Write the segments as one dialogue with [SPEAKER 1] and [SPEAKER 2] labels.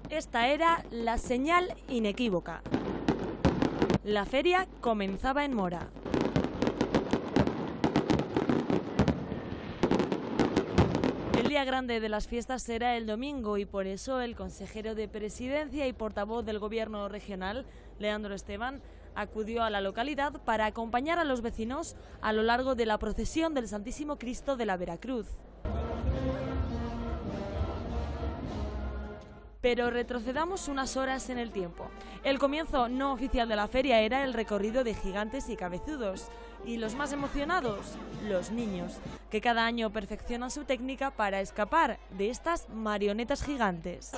[SPEAKER 1] Esta era la señal inequívoca. La feria comenzaba en Mora. El día grande de las fiestas será el domingo y por eso el consejero de Presidencia y portavoz del Gobierno regional, Leandro Esteban, acudió a la localidad para acompañar a los vecinos a lo largo de la procesión del Santísimo Cristo de la Veracruz. Pero retrocedamos unas horas en el tiempo. El comienzo no oficial de la feria era el recorrido de gigantes y cabezudos. Y los más emocionados, los niños, que cada año perfeccionan su técnica para escapar de estas marionetas gigantes.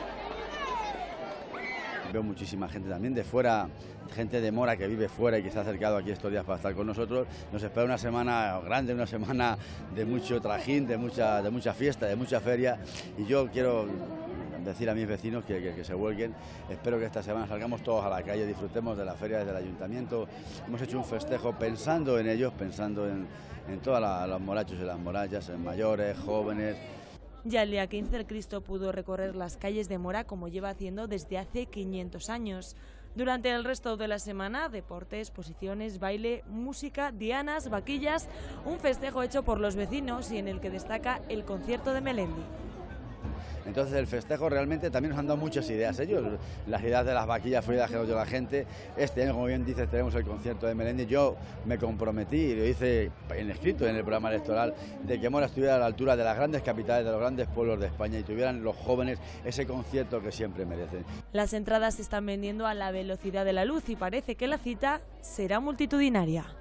[SPEAKER 2] Veo muchísima gente también de fuera, gente de Mora que vive fuera y que se ha acercado aquí estos días para estar con nosotros. Nos espera una semana grande, una semana de mucho trajín, de mucha fiesta, de mucha feria. Y yo quiero decir a mis vecinos que se vuelquen. Espero que esta semana salgamos todos a la calle, disfrutemos de la feria desde el ayuntamiento. Hemos hecho un festejo pensando en ellos, pensando en todos los morachos y las morachas, en mayores, jóvenes.
[SPEAKER 1] Ya el día 15 el Cristo pudo recorrer las calles de Mora como lleva haciendo desde hace 500 años. Durante el resto de la semana, deporte, exposiciones, baile, música, dianas, vaquillas, un festejo hecho por los vecinos y en el que destaca el concierto de Melendi.
[SPEAKER 2] Entonces el festejo realmente también nos han dado muchas ideas ellos, las ideas de las vaquillas fridas que nos dio la gente. Este año, como bien dices, tenemos el concierto de Melendi. Yo me comprometí, y lo hice escrito en el programa electoral, de que Mora estuviera a la altura de las grandes capitales, de los grandes pueblos de España y tuvieran los jóvenes ese concierto que siempre merecen.
[SPEAKER 1] Las entradas se están vendiendo a la velocidad de la luz y parece que la cita será multitudinaria.